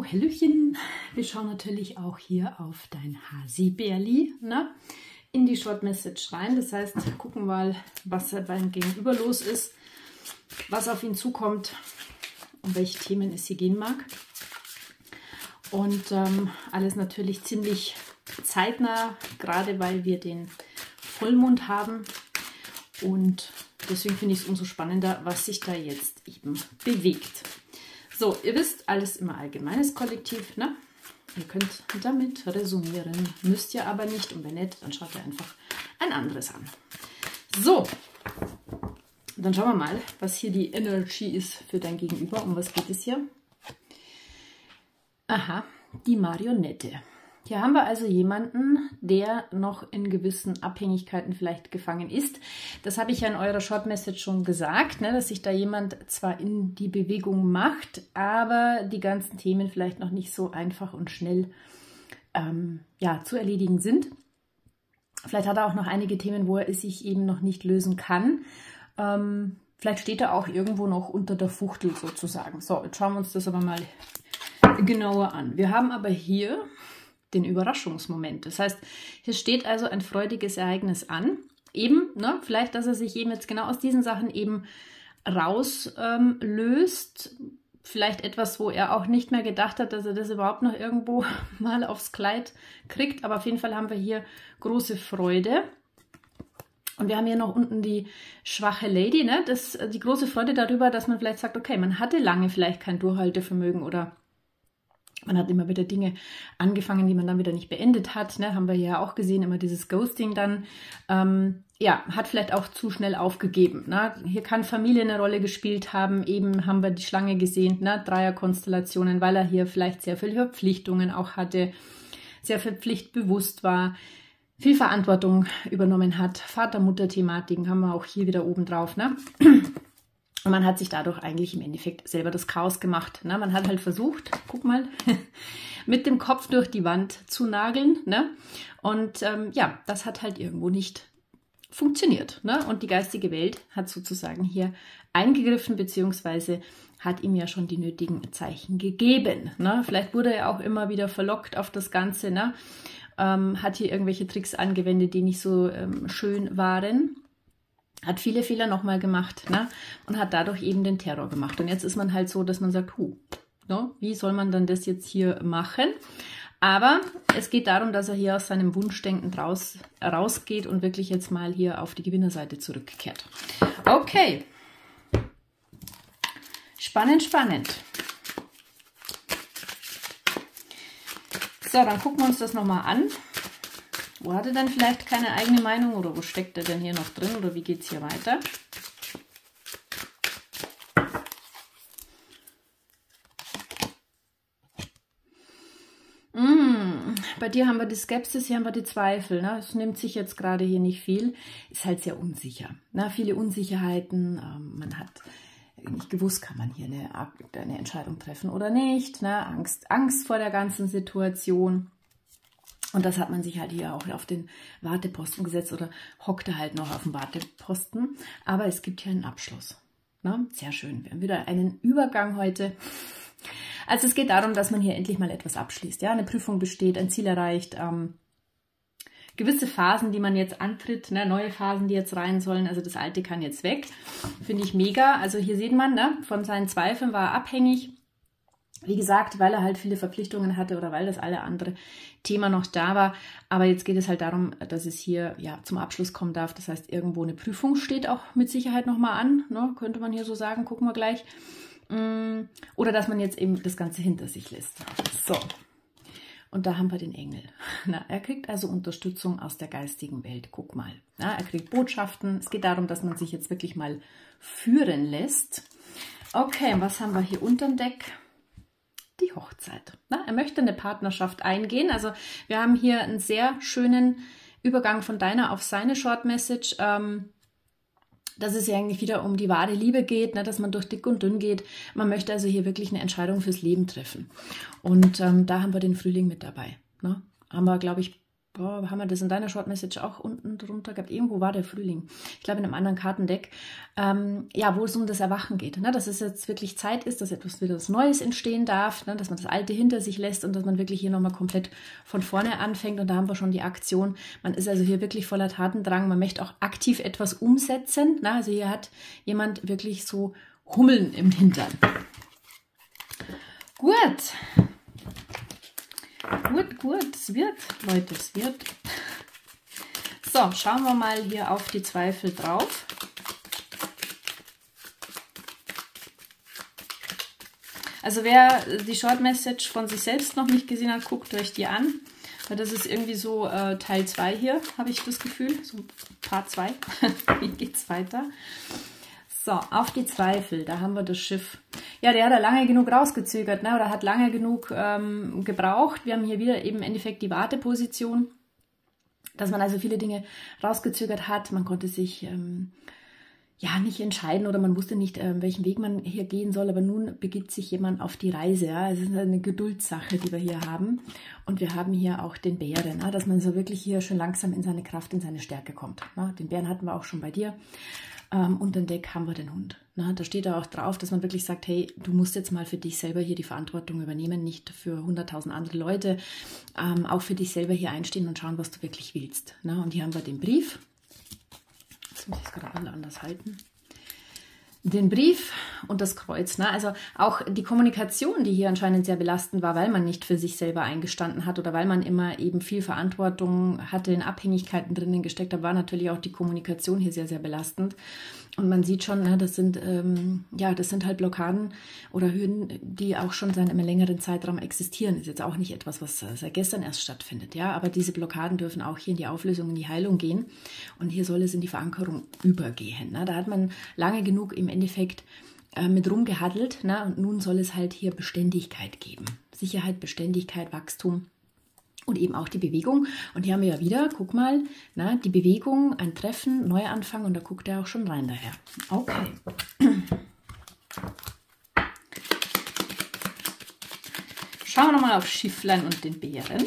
Hallöchen! Wir schauen natürlich auch hier auf dein Hasi-Bärli, ne? In die Short Message rein. Das heißt, gucken mal, was beim Gegenüber los ist, was auf ihn zukommt, um welche Themen es hier gehen mag. Und alles natürlich ziemlich zeitnah, gerade weil wir den Vollmond haben. Und deswegen finde ich es umso spannender, was sich da jetzt eben bewegt. So, ihr wisst, alles immer allgemeines Kollektiv, ne? Ihr könnt damit resonieren, müsst ihr aber nicht. Und wenn nicht, dann schaut ihr einfach ein anderes an. So, dann schauen wir mal, was hier die Energy ist für dein Gegenüber. Um was geht es hier? Aha, die Marionette. Hier haben wir also jemanden, der noch in gewissen Abhängigkeiten vielleicht gefangen ist. Das habe ich ja in eurer Short Message schon gesagt, ne, dass sich da jemand zwar in die Bewegung macht, aber die ganzen Themen vielleicht noch nicht so einfach und schnell ja, zu erledigen sind. Vielleicht hat er auch noch einige Themen, wo er es sich eben noch nicht lösen kann. Vielleicht steht er auch irgendwo noch unter der Fuchtel sozusagen. So, jetzt schauen wir uns das aber mal genauer an. Wir haben aber hier den Überraschungsmoment. Das heißt, hier steht also ein freudiges Ereignis an. Eben, ne, vielleicht, dass er sich eben jetzt genau aus diesen Sachen eben rauslöst. Vielleicht etwas, wo er auch nicht mehr gedacht hat, dass er das überhaupt noch irgendwo mal aufs Kleid kriegt. Aber auf jeden Fall haben wir hier große Freude. Und wir haben hier noch unten die schwache Lady, ne? Die große Freude darüber, dass man vielleicht sagt, okay, man hatte lange vielleicht kein Durchhaltevermögen oder man hat immer wieder Dinge angefangen, die man dann wieder nicht beendet hat. Ne? Haben wir ja auch gesehen, immer dieses Ghosting dann. Ja, hat vielleicht auch zu schnell aufgegeben. Ne? Hier kann Familie eine Rolle gespielt haben. Eben haben wir die Schlange gesehen, ne? Dreierkonstellationen, weil er hier vielleicht sehr viele Verpflichtungen auch hatte, sehr verpflichtbewusst war, viel Verantwortung übernommen hat. Vater-Mutter-Thematiken haben wir auch hier wieder oben drauf. Ne? Und man hat sich dadurch eigentlich im Endeffekt selber das Chaos gemacht. Ne? Man hat halt versucht, guck mal, mit dem Kopf durch die Wand zu nageln. Ne? Und ja, das hat halt irgendwo nicht funktioniert. Ne? Und die geistige Welt hat sozusagen hier eingegriffen, beziehungsweise hat ihm ja schon die nötigen Zeichen gegeben. Ne? Vielleicht wurde er auch immer wieder verlockt auf das Ganze. Ne? Hat hier irgendwelche Tricks angewendet, die nicht so schön waren. Hat viele Fehler nochmal gemacht, ne? Und hat dadurch eben den Terror gemacht. Und jetzt ist man halt so, dass man sagt, ne? Wie soll man dann das jetzt hier machen? Aber es geht darum, dass er hier aus seinem Wunschdenken rausgeht und wirklich jetzt mal hier auf die Gewinnerseite zurückkehrt. Okay. Spannend, spannend. So, dann gucken wir uns das nochmal an. Wo hat er denn vielleicht keine eigene Meinung oder wo steckt er denn hier noch drin oder wie geht es hier weiter? Bei dir haben wir die Skepsis, hier haben wir die Zweifel. Ne? Es nimmt sich jetzt gerade hier nicht viel. Ist halt sehr unsicher. Ne? Viele Unsicherheiten. Man hat nicht gewusst, kann man hier eine Entscheidung treffen oder nicht. Ne? Angst vor der ganzen Situation. Und das hat man sich halt hier auch auf den Warteposten gesetzt oder hockte halt noch auf dem Warteposten. Aber es gibt hier einen Abschluss. Ne? Sehr schön. Wir haben wieder einen Übergang heute. Also es geht darum, dass man hier endlich mal etwas abschließt. Ja? Eine Prüfung besteht, ein Ziel erreicht. Gewisse Phasen, die man jetzt antritt, ne? Neue Phasen, die jetzt rein sollen. Also das Alte kann jetzt weg. Finde ich mega. Also hier sieht man, ne? Von seinen Zweifeln war er abhängig. Wie gesagt, weil er halt viele Verpflichtungen hatte oder weil das alle andere Thema noch da war. Aber jetzt geht es halt darum, dass es hier ja zum Abschluss kommen darf. Das heißt, irgendwo eine Prüfung steht auch mit Sicherheit nochmal an. Ne? Könnte man hier so sagen, gucken wir gleich. Oder dass man jetzt eben das Ganze hinter sich lässt. So, und da haben wir den Engel. Na, er kriegt also Unterstützung aus der geistigen Welt. Guck mal. Na, er kriegt Botschaften. Es geht darum, dass man sich jetzt wirklich mal führen lässt. Okay, was haben wir hier unterm Deck? Die Hochzeit. Na, er möchte eine Partnerschaft eingehen. Also wir haben hier einen sehr schönen Übergang von deiner auf seine Short Message, dass es ja eigentlich wieder um die wahre Liebe geht, ne, dass man durch dick und dünn geht. Man möchte also hier wirklich eine Entscheidung fürs Leben treffen. Und da haben wir den Frühling mit dabei. Ne? Haben wir, glaube ich, boah, haben wir das in deiner Short Message auch unten drunter gehabt? Irgendwo war der Frühling. Ich glaube, in einem anderen Kartendeck. Ja, wo es um das Erwachen geht. Ne? Dass es jetzt wirklich Zeit ist, dass etwas wieder was Neues entstehen darf, ne? Dass man das Alte hinter sich lässt und dass man wirklich hier nochmal komplett von vorne anfängt. Und da haben wir schon die Aktion. Man ist also hier wirklich voller Tatendrang. Man möchte auch aktiv etwas umsetzen. Ne? Also hier hat jemand wirklich so Hummeln im Hintern. Gut. Gut, es wird, Leute, es wird. So, schauen wir mal hier auf die Zweifel drauf. Also wer die Short Message von sich selbst noch nicht gesehen hat, guckt euch die an. Weil das ist irgendwie so Teil 2 hier, habe ich das Gefühl. So Part 2. Wie geht's weiter? So, auf die Zweifel, da haben wir das Schiff. Ja, der hat da lange genug rausgezögert, ne? Oder hat lange genug gebraucht. Wir haben hier wieder eben im Endeffekt die Warteposition, dass man also viele Dinge rausgezögert hat. Man konnte sich ja nicht entscheiden oder man wusste nicht, welchen Weg man hier gehen soll. Aber nun begibt sich jemand auf die Reise. Ja? Es ist eine Geduldssache, die wir hier haben. Und wir haben hier auch den Bären, ne? Dass man so wirklich hier schon langsam in seine Kraft, in seine Stärke kommt. Ne? Den Bären hatten wir auch schon bei dir. Unter dem Deck haben wir den Hund. Na, da steht auch drauf, dass man wirklich sagt, hey, du musst jetzt mal für dich selber hier die Verantwortung übernehmen, nicht für 100.000 andere Leute, auch für dich selber hier einstehen und schauen, was du wirklich willst. Na, und hier haben wir den Brief. Jetzt muss ich es gerade alle anders halten. Den Brief und das Kreuz. Ne? Also auch die Kommunikation, die hier anscheinend sehr belastend war, weil man nicht für sich selber eingestanden hat oder weil man immer eben viel Verantwortung hatte, in Abhängigkeiten drinnen gesteckt hat, war natürlich auch die Kommunikation hier sehr, sehr belastend. Und man sieht schon, ne, das sind halt Blockaden oder Hürden, die auch schon seit einem längeren Zeitraum existieren. Ist jetzt auch nicht etwas, was seit gestern erst stattfindet. Ja, aber diese Blockaden dürfen auch hier in die Auflösung, in die Heilung gehen. Und hier soll es in die Verankerung übergehen. Ne? Da hat man lange genug im Endeffekt mit rumgehaddelt. Ne? Und nun soll es halt hier Beständigkeit geben. Sicherheit, Beständigkeit, Wachstum. Und eben auch die Bewegung. Und hier haben wir ja wieder, guck mal, na, die Bewegung, ein Treffen, Neuanfang. Und da guckt er auch schon rein daher. Okay. Schauen wir nochmal auf Schifflein und den Bären.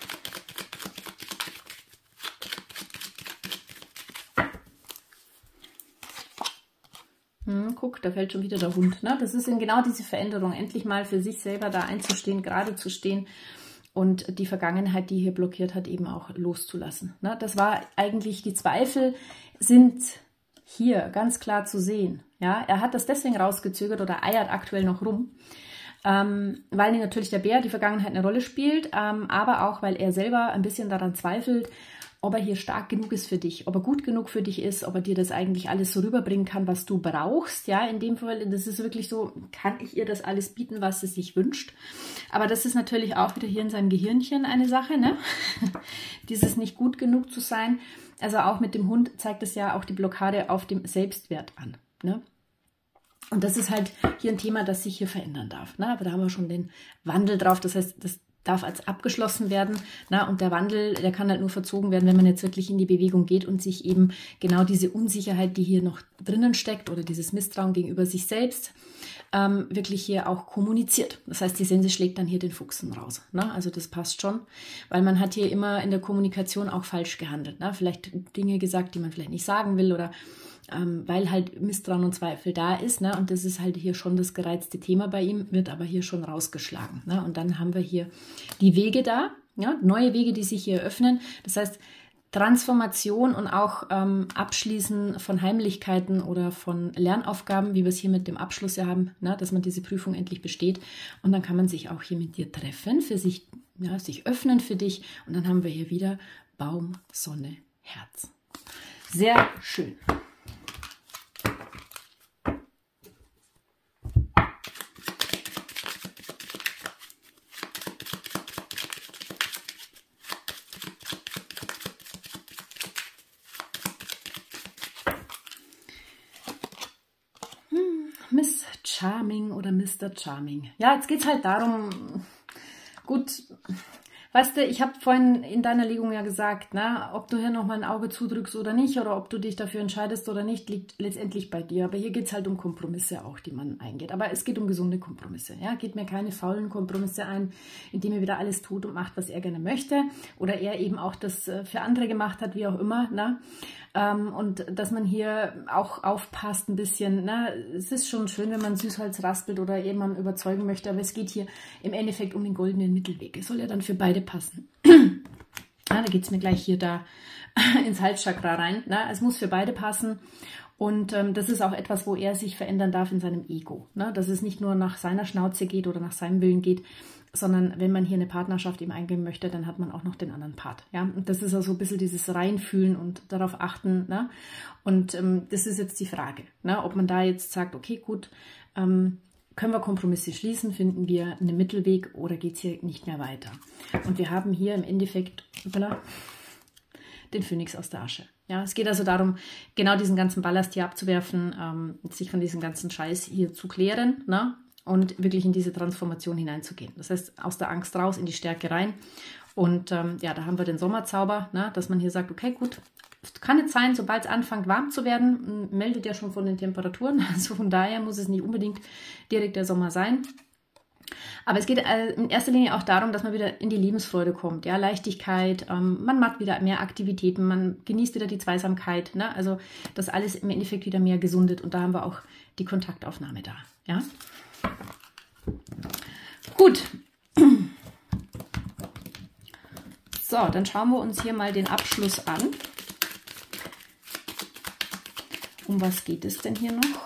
Guck, da fällt schon wieder der Hund. Ne? Das ist eben genau diese Veränderung. Endlich mal für sich selber da einzustehen, gerade zu stehen. Und die Vergangenheit, die hier blockiert hat, eben auch loszulassen. Ne? Das war eigentlich, die Zweifel sind hier ganz klar zu sehen. Ja? Er hat das deswegen rausgezögert oder eiert aktuell noch rum, weil natürlich der Bär die Vergangenheit eine Rolle spielt, aber auch, weil er selber ein bisschen daran zweifelt, ob er hier stark genug ist für dich, ob er gut genug für dich ist, ob er dir das eigentlich alles so rüberbringen kann, was du brauchst. Ja, in dem Fall, das ist wirklich so, kann ich ihr das alles bieten, was sie sich wünscht? Aber das ist natürlich auch wieder hier in seinem Gehirnchen eine Sache, ne? Dieses nicht gut genug zu sein. Also auch mit dem Hund zeigt es ja auch die Blockade auf dem Selbstwert an, ne? Und das ist halt hier ein Thema, das sich hier verändern darf, ne? Aber da haben wir schon den Wandel drauf, das heißt, das darf als abgeschlossen werden. Na, und der Wandel, der kann halt nur verzogen werden, wenn man jetzt wirklich in die Bewegung geht und sich eben genau diese Unsicherheit, die hier noch drinnen steckt oder dieses Misstrauen gegenüber sich selbst, wirklich hier auch kommuniziert. Das heißt, die Sense schlägt dann hier den Fuchsen raus. Na, also das passt schon, weil man hat hier immer in der Kommunikation auch falsch gehandelt. Na, vielleicht Dinge gesagt, die man vielleicht nicht sagen will oder weil halt Misstrauen und Zweifel da ist, ne? Und das ist halt hier schon das gereizte Thema bei ihm, wird aber hier schon rausgeschlagen. Ne? Und dann haben wir hier die Wege da, ja? Neue Wege, die sich hier öffnen. Das heißt, Transformation und auch Abschließen von Heimlichkeiten oder von Lernaufgaben, wie wir es hier mit dem Abschluss ja haben, ne? Dass man diese Prüfung endlich besteht. Und dann kann man sich auch hier mit dir treffen, für sich, ja, sich öffnen für dich. Und dann haben wir hier wieder Baum, Sonne, Herz. Sehr schön. Miss Charming oder Mr. Charming. Ja, jetzt geht es halt darum, gut, weißt du, ich habe vorhin in deiner Legung ja gesagt, ne, ob du hier nochmal ein Auge zudrückst oder nicht oder ob du dich dafür entscheidest oder nicht, liegt letztendlich bei dir. Aber hier geht es halt um Kompromisse auch, die man eingeht. Aber es geht um gesunde Kompromisse. Ja? Geht mir keine faulen Kompromisse ein, indem er wieder alles tut und macht, was er gerne möchte. Oder er eben auch das für andere gemacht hat, wie auch immer. Ne? Und dass man hier auch aufpasst ein bisschen. Ne? Es ist schon schön, wenn man Süßholz raspelt oder jemanden überzeugen möchte, aber es geht hier im Endeffekt um den goldenen Mittelweg. Es soll ja dann für beide passen. Da geht es mir gleich hier da ins Halschakra rein. Ne? Es muss für beide passen. Und das ist auch etwas, wo er sich verändern darf in seinem Ego. Ne? Dass es nicht nur nach seiner Schnauze geht oder nach seinem Willen geht, sondern wenn man hier eine Partnerschaft ihm eingehen möchte, dann hat man auch noch den anderen Part. Ja? Und das ist also ein bisschen dieses Reinfühlen und darauf achten. Ne? Und das ist jetzt die Frage, ne? Ob man da jetzt sagt, okay, gut, können wir Kompromisse schließen, finden wir einen Mittelweg oder geht es hier nicht mehr weiter? Und wir haben hier im Endeffekt den Phönix aus der Asche. Ja, es geht also darum, genau diesen ganzen Ballast hier abzuwerfen, sich von diesem ganzen Scheiß hier zu klären, ne? Und wirklich in diese Transformation hineinzugehen. Das heißt, aus der Angst raus, in die Stärke rein. Und ja, da haben wir den Sommerzauber, ne? Dass man hier sagt, okay, gut, kann jetzt sein, sobald es anfängt warm zu werden, meldet ja schon von den Temperaturen. Also von daher muss es nicht unbedingt direkt der Sommer sein. Aber es geht in erster Linie auch darum, dass man wieder in die Lebensfreude kommt. Ja, Leichtigkeit, man macht wieder mehr Aktivitäten, man genießt wieder die Zweisamkeit. Ne? Also dass alles im Endeffekt wieder mehr gesundet. Und da haben wir auch die Kontaktaufnahme da. Ja? Gut. So, dann schauen wir uns hier mal den Abschluss an. Um was geht es denn hier noch?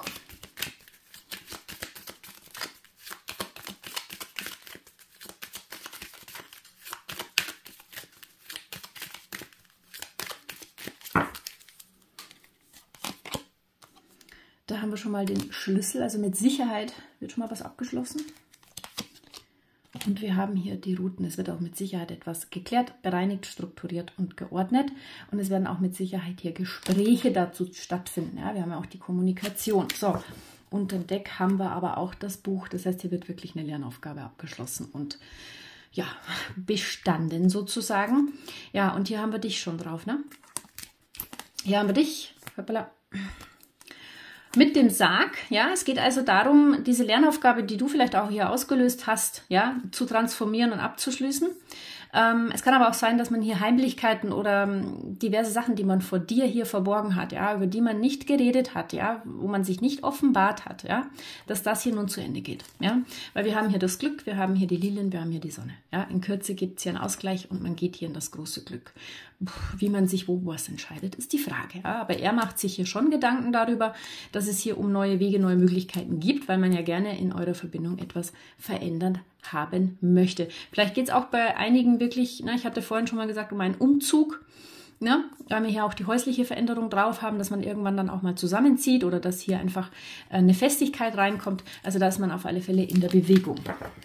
Da haben wir schon mal den Schlüssel, also mit Sicherheit wird schon mal was abgeschlossen. Und wir haben hier die Routen. Es wird auch mit Sicherheit etwas geklärt, bereinigt, strukturiert und geordnet. Und es werden auch mit Sicherheit hier Gespräche dazu stattfinden. Ja, wir haben ja auch die Kommunikation. So, unter dem Deck haben wir aber auch das Buch. Das heißt, hier wird wirklich eine Lernaufgabe abgeschlossen und ja, bestanden sozusagen. Ja, und hier haben wir dich schon drauf, ne? Hier haben wir dich. Hoppala. Mit dem Sarg, ja, es geht also darum, diese Lernaufgabe, die du vielleicht auch hier ausgelöst hast, ja, zu transformieren und abzuschließen. Es kann aber auch sein, dass man hier Heimlichkeiten oder diverse Sachen, die man vor dir hier verborgen hat, ja, über die man nicht geredet hat, ja, wo man sich nicht offenbart hat, ja, dass das hier nun zu Ende geht, ja, weil wir haben hier das Glück, wir haben hier die Lilien, wir haben hier die Sonne, ja, in Kürze gibt es hier einen Ausgleich und man geht hier in das große Glück. Wie man sich wo was entscheidet, ist die Frage, ja, aber er macht sich hier schon Gedanken darüber, dass es hier um neue Wege, neue Möglichkeiten gibt, weil man ja gerne in eurer Verbindung etwas verändern haben möchte. Vielleicht geht es auch bei einigen wirklich, na, ich hatte vorhin schon mal gesagt, um einen Umzug, ne, weil wir hier auch die häusliche Veränderung drauf haben, dass man irgendwann dann auch mal zusammenzieht oder dass hier einfach eine Festigkeit reinkommt. Also da ist man auf alle Fälle in der Bewegung.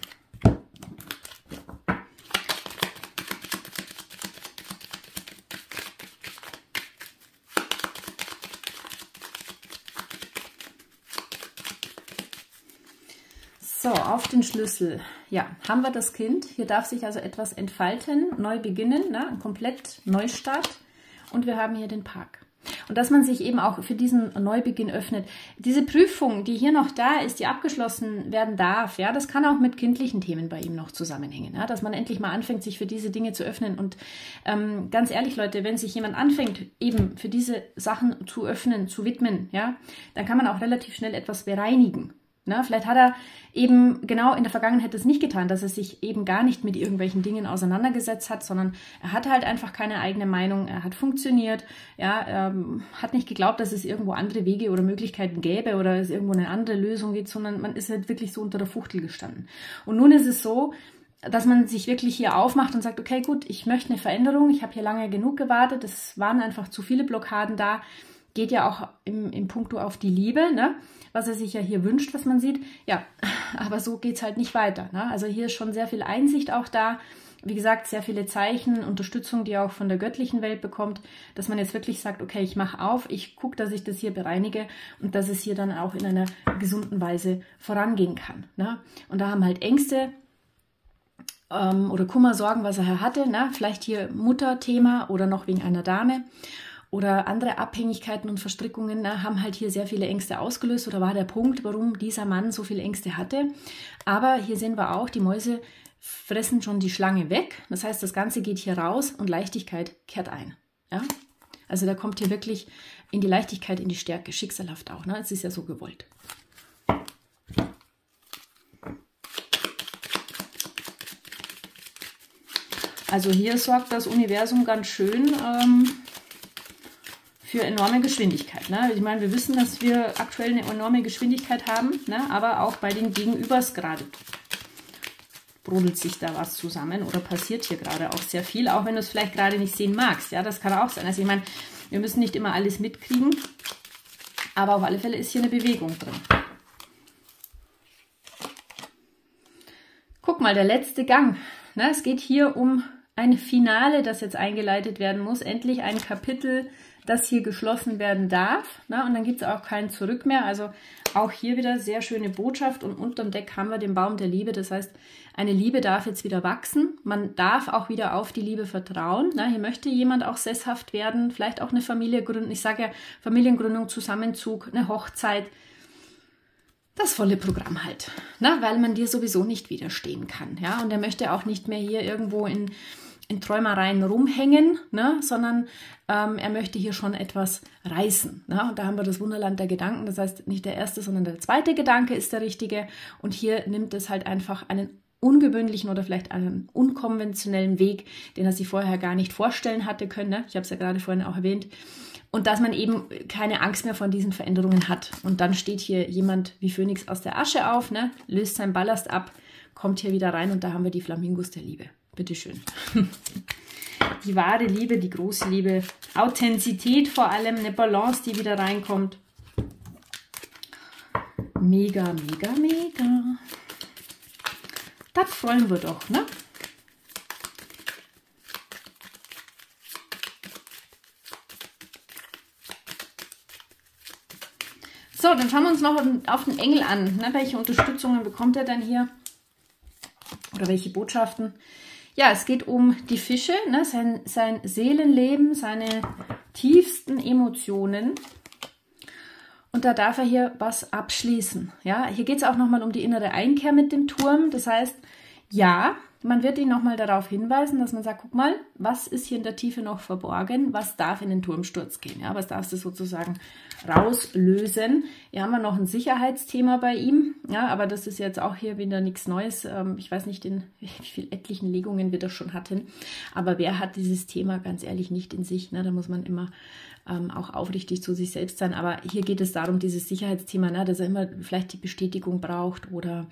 So, auf den Schlüssel, ja, haben wir das Kind. Hier darf sich also etwas entfalten, neu beginnen, ne? Ein komplett Neustart. Und wir haben hier den Park. Und dass man sich eben auch für diesen Neubeginn öffnet. Diese Prüfung, die hier noch da ist, die abgeschlossen werden darf, ja, das kann auch mit kindlichen Themen bei ihm noch zusammenhängen. Ja? Dass man endlich mal anfängt, sich für diese Dinge zu öffnen. Und ganz ehrlich, Leute, wenn sich jemand anfängt, eben für diese Sachen zu öffnen, zu widmen, ja, dann kann man auch relativ schnell etwas bereinigen. Na, vielleicht hat er eben genau in der Vergangenheit das nicht getan, dass er sich eben gar nicht mit irgendwelchen Dingen auseinandergesetzt hat, sondern er hatte halt einfach keine eigene Meinung, er hat funktioniert, ja, hat nicht geglaubt, dass es irgendwo andere Wege oder Möglichkeiten gäbe oder es irgendwo eine andere Lösung gibt, sondern man ist halt wirklich so unter der Fuchtel gestanden. Und nun ist es so, dass man sich wirklich hier aufmacht und sagt, okay, gut, ich möchte eine Veränderung, ich habe hier lange genug gewartet, es waren einfach zu viele Blockaden da, geht ja auch im Punkto auf die Liebe, ne? Was er sich ja hier wünscht, was man sieht. Ja, aber so geht es halt nicht weiter. Ne? Also hier ist schon sehr viel Einsicht auch da. Wie gesagt, sehr viele Zeichen, Unterstützung, die er auch von der göttlichen Welt bekommt, dass man jetzt wirklich sagt, okay, ich mache auf, ich gucke, dass ich das hier bereinige und dass es hier dann auch in einer gesunden Weise vorangehen kann. Ne? Und da haben halt Ängste oder Kummer, Sorgen, was er hatte, ne? Vielleicht hier Mutterthema oder noch wegen einer Dame oder andere Abhängigkeiten und Verstrickungen, ne? Haben halt hier sehr viele Ängste ausgelöst oder war der Punkt, warum dieser Mann so viele Ängste hatte. Aber hier sehen wir auch, die Mäuse fressen schon die Schlange weg. Das heißt, das Ganze geht hier raus und Leichtigkeit kehrt ein. Ja? Also da kommt hier wirklich in die Leichtigkeit, in die Stärke, schicksalhaft auch. Ne? Es ist ja so gewollt. Also hier sorgt das Universum ganz schön für enorme Geschwindigkeit. Ne? Ich meine, wir wissen, dass wir aktuell eine enorme Geschwindigkeit haben, ne? Aber auch bei den Gegenübers gerade brodelt sich da was zusammen oder passiert hier gerade auch sehr viel, auch wenn du es vielleicht gerade nicht sehen magst. Ja, das kann auch sein. Also ich meine, wir müssen nicht immer alles mitkriegen, aber auf alle Fälle ist hier eine Bewegung drin. Guck mal, der letzte Gang. Ne? Es geht hier um ein Finale, das jetzt eingeleitet werden muss. Endlich ein Kapitel, das hier geschlossen werden darf. Ne? Und dann gibt es auch kein Zurück mehr. Also auch hier wieder sehr schöne Botschaft. Und unterm Deck haben wir den Baum der Liebe. Das heißt, eine Liebe darf jetzt wieder wachsen. Man darf auch wieder auf die Liebe vertrauen. Ne? Hier möchte jemand auch sesshaft werden. Vielleicht auch eine Familie gründen. Ich sage ja, Familiengründung, Zusammenzug, eine Hochzeit. Das volle Programm halt. Ne? Weil man dir sowieso nicht widerstehen kann. Ja? Und er möchte auch nicht mehr hier irgendwo in Träumereien rumhängen, ne? Sondern er möchte hier schon etwas reißen. Ne? Und da haben wir das Wunderland der Gedanken. Das heißt, nicht der erste, sondern der zweite Gedanke ist der richtige. Und hier nimmt es halt einfach einen ungewöhnlichen oder vielleicht einen unkonventionellen Weg, den er sich vorher gar nicht vorstellen hatte können. Ne? Ich habe es ja gerade vorhin auch erwähnt. Und dass man eben keine Angst mehr von diesen Veränderungen hat. Und dann steht hier jemand wie Phönix aus der Asche auf, ne? Löst seinen Ballast ab, kommt hier wieder rein und da haben wir die Flamingos der Liebe. Bitteschön. Die wahre Liebe, die große Liebe, Authentizität vor allem, eine Balance, die wieder reinkommt. Mega, mega, mega. Das freuen wir doch, ne? So, dann schauen wir uns noch auf den Engel an. Ne? Welche Unterstützungen bekommt er denn hier? Oder welche Botschaften? Ja, es geht um die Fische, ne? Sein Seelenleben, seine tiefsten Emotionen. Und da darf er hier was abschließen. Ja, hier geht es auch nochmal um die innere Einkehr mit dem Turm. Das heißt, ja, man wird ihn nochmal darauf hinweisen, dass man sagt, guck mal, was ist hier in der Tiefe noch verborgen? Was darf in den Turmsturz gehen? Ja, was darfst du sozusagen rauslösen? Hier haben wir noch ein Sicherheitsthema bei ihm. Ja, aber das ist jetzt auch hier wieder nichts Neues. Ich weiß nicht, wie viele etlichen Legungen wir das schon hatten. Aber wer hat dieses Thema ganz ehrlich nicht in sich? Ne? Da muss man immer auch aufrichtig zu sich selbst sein. Aber hier geht es darum, dieses Sicherheitsthema, ne? Dass er immer vielleicht die Bestätigung braucht oder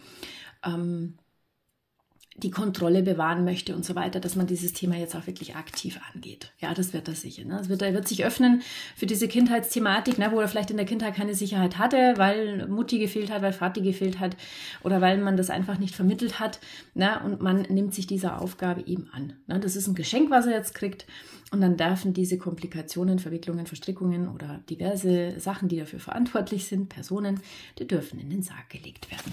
die Kontrolle bewahren möchte und so weiter, dass man dieses Thema jetzt auch wirklich aktiv angeht. Ja, das wird er sicher. Ne? Er wird sich öffnen für diese Kindheitsthematik, ne, wo er vielleicht in der Kindheit keine Sicherheit hatte, weil Mutti gefehlt hat, weil Vati gefehlt hat oder weil man das einfach nicht vermittelt hat. Ne? Und man nimmt sich dieser Aufgabe eben an. Ne? Das ist ein Geschenk, was er jetzt kriegt. Und dann dürfen diese Komplikationen, Verwicklungen, Verstrickungen oder diverse Sachen, die dafür verantwortlich sind, Personen, die dürfen in den Sarg gelegt werden.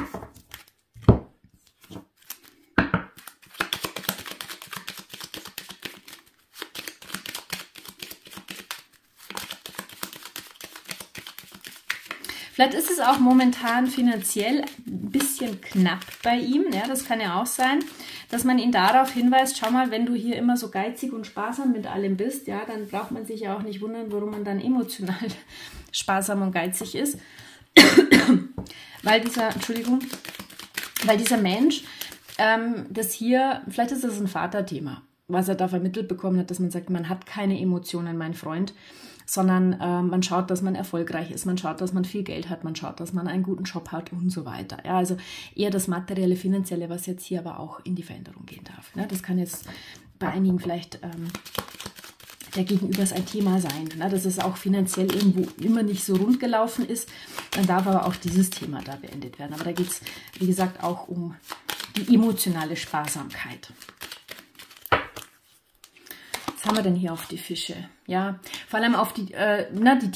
Vielleicht ist es auch momentan finanziell ein bisschen knapp bei ihm. Ja, das kann ja auch sein, dass man ihn darauf hinweist, schau mal, wenn du hier immer so geizig und sparsam mit allem bist, ja, dann braucht man sich ja auch nicht wundern, warum man dann emotional sparsam und geizig ist. weil dieser Mensch, das hier, vielleicht ist das ein Vaterthema, was er da vermittelt bekommen hat, dass man sagt, man hat keine Emotionen, mein Freund, sondern man schaut, dass man erfolgreich ist, man schaut, dass man viel Geld hat, man schaut, dass man einen guten Job hat und so weiter. Ja, also eher das Materielle, Finanzielle, was jetzt hier aber auch in die Veränderung gehen darf. Ne? Das kann jetzt bei einigen vielleicht der Gegenüber ein Thema sein, ne? Dass es auch finanziell irgendwo immer nicht so rund gelaufen ist. Dann darf aber auch dieses Thema da beendet werden. Aber da geht es, wie gesagt, auch um die emotionale Sparsamkeit. Was haben wir denn hier auf die Fische? Ja, vor allem auf die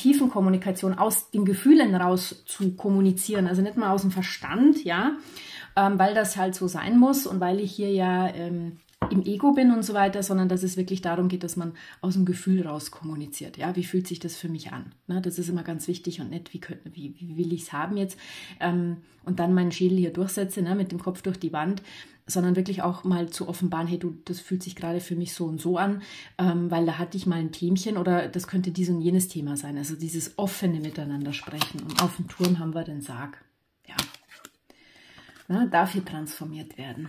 Tiefenkommunikation, aus den Gefühlen raus zu kommunizieren, also nicht mal aus dem Verstand, ja. weil das halt so sein muss und weil ich hier ja im Ego bin und so weiter, sondern dass es wirklich darum geht, dass man aus dem Gefühl raus kommuniziert. Ja, wie fühlt sich das für mich an? Ne, das ist immer ganz wichtig und nicht, wie will ich es haben jetzt? Und dann meinen Schädel hier durchsetze, ne, mit dem Kopf durch die Wand, sondern wirklich auch mal zu offenbaren, hey du, das fühlt sich gerade für mich so und so an, weil da hatte ich mal ein Themchen oder das könnte dies und jenes Thema sein. Also dieses offene Miteinander sprechen. Und auf dem Turm haben wir den Sarg. Ja, ne, darf hier transformiert werden.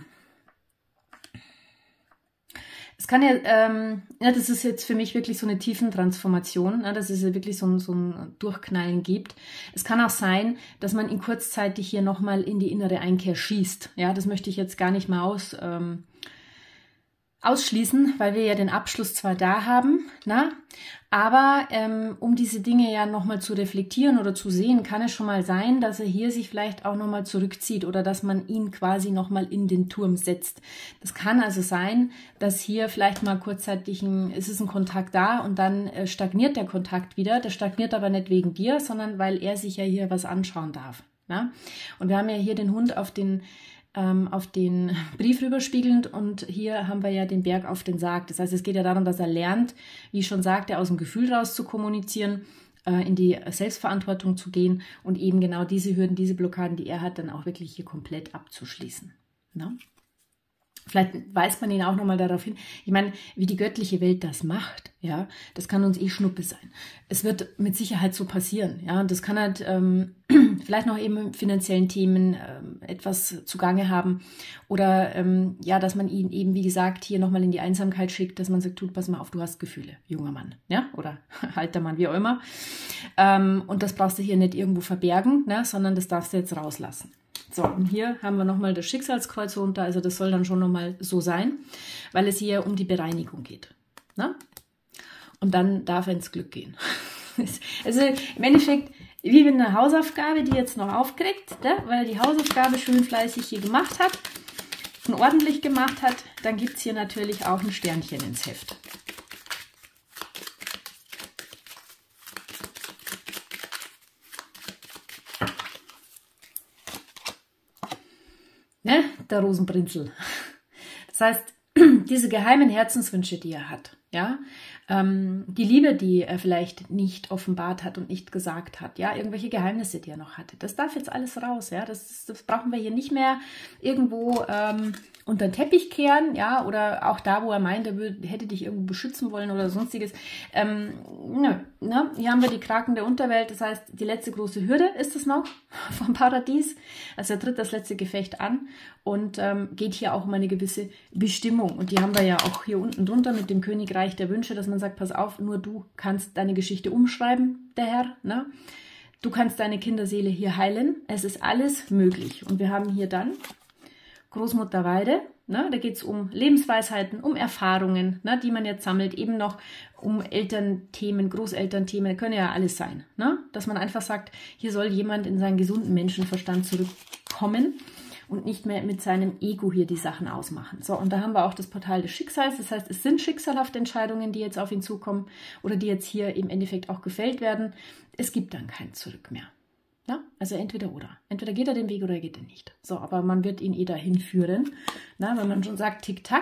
Es kann ja, das ist jetzt für mich wirklich so eine Tiefentransformation, ne, dass es ja wirklich so ein Durchknallen gibt. Es kann auch sein, dass man ihn kurzzeitig hier nochmal in die innere Einkehr schießt. Ja, das möchte ich jetzt gar nicht mal ausschließen, weil wir ja den Abschluss zwar da haben, na, aber um diese Dinge ja nochmal zu reflektieren oder zu sehen, kann es schon mal sein, dass er hier sich vielleicht auch nochmal zurückzieht oder dass man ihn quasi nochmal in den Turm setzt. Das kann also sein, dass hier vielleicht mal kurzzeitig ist es ein Kontakt da und dann stagniert der Kontakt wieder. Der stagniert aber nicht wegen dir, sondern weil er sich ja hier was anschauen darf. Na? Und wir haben ja hier den Hund auf den Brief rüberspiegelnd und hier haben wir ja den Berg auf den Sarg. Das heißt, es geht ja darum, dass er lernt, wie ich schon sagte, aus dem Gefühl raus zu kommunizieren, in die Selbstverantwortung zu gehen und eben genau diese Hürden, diese Blockaden, die er hat, dann auch wirklich hier komplett abzuschließen. Ne? Vielleicht weist man ihn auch nochmal darauf hin. Ich meine, wie die göttliche Welt das macht, ja, das kann uns Schnuppe sein. Es wird mit Sicherheit so passieren, ja, und das kann halt vielleicht noch eben in finanziellen Themen etwas zugange haben oder ja, dass man ihn eben, wie gesagt, hier nochmal in die Einsamkeit schickt, dass man sagt, tut, pass mal auf, du hast Gefühle, junger Mann, ja, oder alter Mann, wie auch immer. Und das brauchst du hier nicht irgendwo verbergen, ne, sondern das darfst du jetzt rauslassen. So, und hier haben wir nochmal das Schicksalskreuz runter, also das soll dann schon nochmal so sein, weil es hier um die Bereinigung geht. Ne? Und dann darf er ins Glück gehen. Also im Endeffekt, wie mit einer Hausaufgabe, die jetzt noch aufkriegt, ne? Weil er die Hausaufgabe schön fleißig hier gemacht hat und ordentlich gemacht hat, dann gibt es hier natürlich auch ein Sternchen ins Heft. Ne? Der Rosenprinzel. Das heißt, diese geheimen Herzenswünsche, die er hat, ja, die Liebe, die er vielleicht nicht offenbart hat und nicht gesagt hat, ja, irgendwelche Geheimnisse, die er noch hatte, das darf jetzt alles raus, ja, das brauchen wir hier nicht mehr irgendwo unter den Teppich kehren, ja, oder auch da, wo er meint, er hätte dich irgendwo beschützen wollen oder sonstiges. Nö, ne? Hier haben wir die Kraken der Unterwelt, das heißt, die letzte große Hürde ist es noch vom Paradies. Also er tritt das letzte Gefecht an und geht hier auch um eine gewisse Bestimmung. Und die haben wir ja auch hier unten drunter mit dem Königreich der Wünsche, dass man sagt, pass auf, nur du kannst deine Geschichte umschreiben, der Herr, ne? Du kannst deine Kinderseele hier heilen. Es ist alles möglich. Und wir haben hier dann Großmutter Weide, ne, da geht es um Lebensweisheiten, um Erfahrungen, ne, die man jetzt sammelt, eben noch um Elternthemen, Großelternthemen, können ja alles sein. Ne, dass man einfach sagt, hier soll jemand in seinen gesunden Menschenverstand zurückkommen und nicht mehr mit seinem Ego hier die Sachen ausmachen. So, und da haben wir auch das Portal des Schicksals, das heißt, es sind schicksalhafte Entscheidungen, die jetzt auf ihn zukommen oder die jetzt hier im Endeffekt auch gefällt werden. Es gibt dann kein Zurück mehr. Ja, also entweder oder. Entweder geht er den Weg oder geht er nicht. So, aber man wird ihn dahin führen. Na, wenn man schon sagt, tick-tack,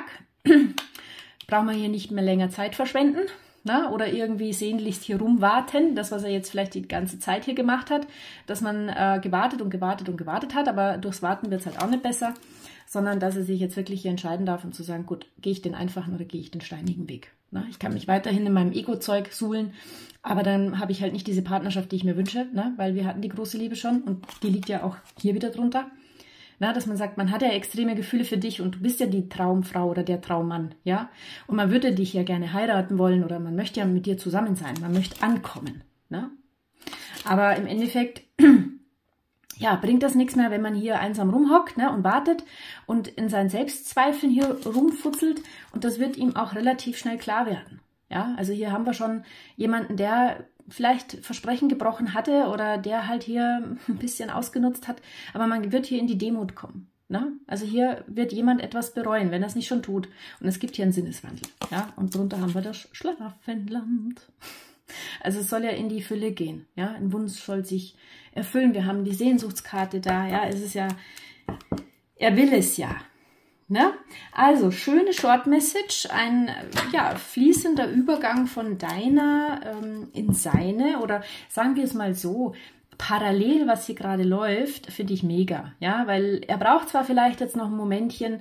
braucht man hier nicht mehr länger Zeit verschwenden. Na, oder irgendwie sehnlichst hier rumwarten. Das, was er jetzt vielleicht die ganze Zeit hier gemacht hat, dass man gewartet und gewartet und gewartet hat, aber durchs Warten wird es halt auch nicht besser, sondern dass er sich jetzt wirklich hier entscheiden darf und zu sagen, gut, gehe ich den einfachen oder gehe ich den steinigen Weg. Na, ich kann mich weiterhin in meinem Ego-Zeug suhlen, aber dann habe ich halt nicht diese Partnerschaft, die ich mir wünsche, ne? Weil wir hatten die große Liebe schon und die liegt ja auch hier wieder drunter. Na, dass man sagt, man hat ja extreme Gefühle für dich und du bist ja die Traumfrau oder der Traummann, ja? Und man würde dich ja gerne heiraten wollen oder man möchte ja mit dir zusammen sein, man möchte ankommen, ne? Aber im Endeffekt ja, bringt das nichts mehr, wenn man hier einsam rumhockt, ne, und wartet und in seinen Selbstzweifeln hier rumfutzelt und das wird ihm auch relativ schnell klar werden. Ja, also hier haben wir schon jemanden, der vielleicht Versprechen gebrochen hatte oder der halt hier ein bisschen ausgenutzt hat, aber man wird hier in die Demut kommen. Ne? Also hier wird jemand etwas bereuen, wenn er es nicht schon tut. Und es gibt hier einen Sinneswandel. Ja, und drunter haben wir das Schlaraffenland. Also es soll ja in die Fülle gehen. Ja, ein Wunsch soll sich erfüllen. Wir haben die Sehnsuchtskarte da. Ja, es ist ja er will es ja. Ne? Also, schöne Short Message, ein fließender Übergang von deiner in seine, oder sagen wir es mal so, parallel, was hier gerade läuft, finde ich mega, ja, weil er braucht zwar vielleicht jetzt noch ein Momentchen,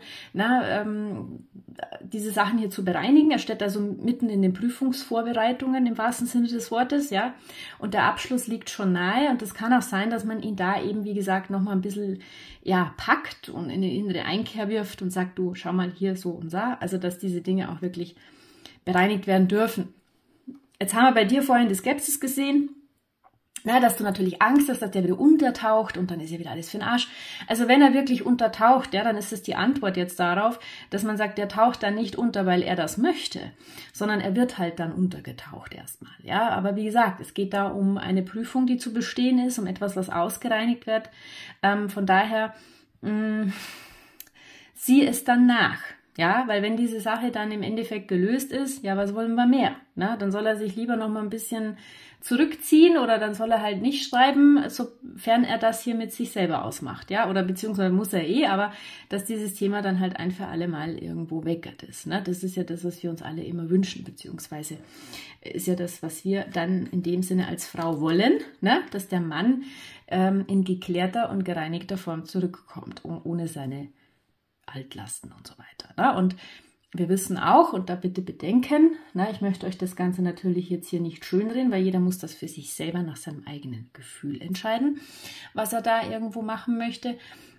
diese Sachen hier zu bereinigen, er steht also mitten in den Prüfungsvorbereitungen im wahrsten Sinne des Wortes, ja, und der Abschluss liegt schon nahe und es kann auch sein, dass man ihn da eben, wie gesagt, noch mal ein bisschen, ja, packt und in eine innere Einkehr wirft und sagt, du, schau mal hier so und so, also dass diese Dinge auch wirklich bereinigt werden dürfen. Jetzt haben wir bei dir vorhin die Skepsis gesehen, dass du natürlich Angst hast, dass der wieder untertaucht und dann ist ja wieder alles für den Arsch. Also wenn er wirklich untertaucht, ja, dann ist es die Antwort jetzt darauf, dass man sagt, der taucht dann nicht unter, weil er das möchte, sondern er wird halt dann untergetaucht erstmal. Ja, aber wie gesagt, es geht da um eine Prüfung, die zu bestehen ist, um etwas, was ausgereinigt wird. Von daher sieh es dann nach. Ja, weil wenn diese Sache dann im Endeffekt gelöst ist, ja, was wollen wir mehr? Na, dann soll er sich lieber noch mal ein bisschen zurückziehen oder dann soll er halt nicht schreiben, sofern er das hier mit sich selber ausmacht, ja, oder beziehungsweise muss er aber dass dieses Thema dann halt ein für alle Mal irgendwo weg ist. Ne? Das ist ja das, was wir uns alle immer wünschen, beziehungsweise ist ja das, was wir dann in dem Sinne als Frau wollen, ne? Dass der Mann in geklärter und gereinigter Form zurückkommt, ohne seine Altlasten und so weiter. Ne? Und wir wissen auch, und da bitte bedenken, ich möchte euch das Ganze natürlich jetzt hier nicht schönreden, weil jeder muss das für sich selber nach seinem eigenen Gefühl entscheiden, was er da irgendwo machen möchte.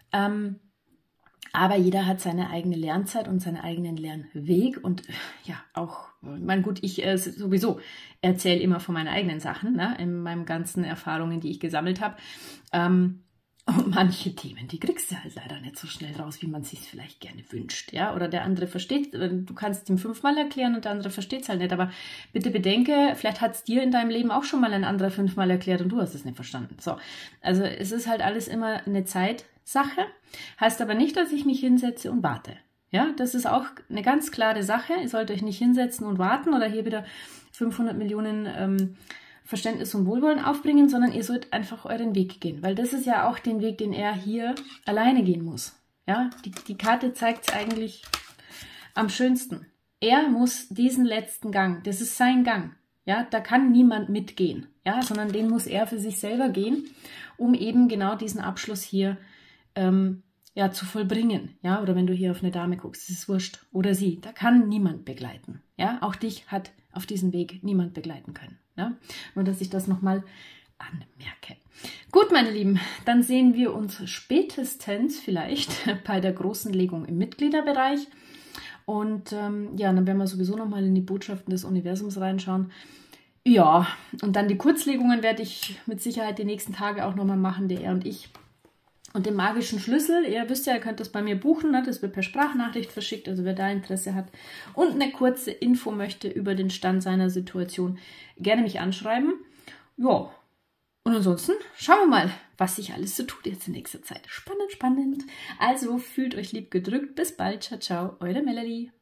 Aber jeder hat seine eigene Lernzeit und seinen eigenen Lernweg und ja, auch, ich sowieso erzähle immer von meinen eigenen Sachen, in meinen ganzen Erfahrungen, die ich gesammelt habe. Und manche Themen, die kriegst du halt leider nicht so schnell raus, wie man es sich vielleicht gerne wünscht, ja, oder der andere versteht, du kannst ihm 5-mal erklären und der andere versteht es halt nicht, aber bitte bedenke, vielleicht hat es dir in deinem Leben auch schon mal ein anderer 5-mal erklärt und du hast es nicht verstanden, so, also es ist halt alles immer eine Zeitsache, heißt aber nicht, dass ich mich hinsetze und warte, ja, das ist auch eine ganz klare Sache, ihr sollt euch nicht hinsetzen und warten oder hier wieder 500 Millionen Verständnis und Wohlwollen aufbringen, sondern ihr sollt einfach euren Weg gehen, weil das ist ja auch den Weg, den er hier alleine gehen muss. Ja, die Karte zeigt es eigentlich am schönsten. Er muss diesen letzten Gang, das ist sein Gang, ja, da kann niemand mitgehen, ja, sondern den muss er für sich selber gehen, um eben genau diesen Abschluss hier zu vollbringen, ja, oder wenn du hier auf eine Dame guckst, das ist wurscht, oder sie, da kann niemand begleiten, ja, auch dich hat auf diesem Weg niemand begleiten können. Ja? Nur, dass ich das nochmal anmerke. Gut, meine Lieben, dann sehen wir uns spätestens vielleicht bei der großen Legung im Mitgliederbereich. Und dann werden wir sowieso nochmal in die Botschaften des Universums reinschauen. Ja, und dann die Kurzlegungen werde ich mit Sicherheit die nächsten Tage auch nochmal machen, der er und ich. Und den magischen Schlüssel, ihr wisst ja, ihr könnt das bei mir buchen, das wird per Sprachnachricht verschickt, also wer da Interesse hat und eine kurze Info möchte über den Stand seiner Situation, gerne mich anschreiben. Ja, und ansonsten schauen wir mal, was sich alles so tut jetzt in nächster Zeit. Spannend, spannend. Also fühlt euch lieb gedrückt. Bis bald. Ciao, ciao. Eure Melody.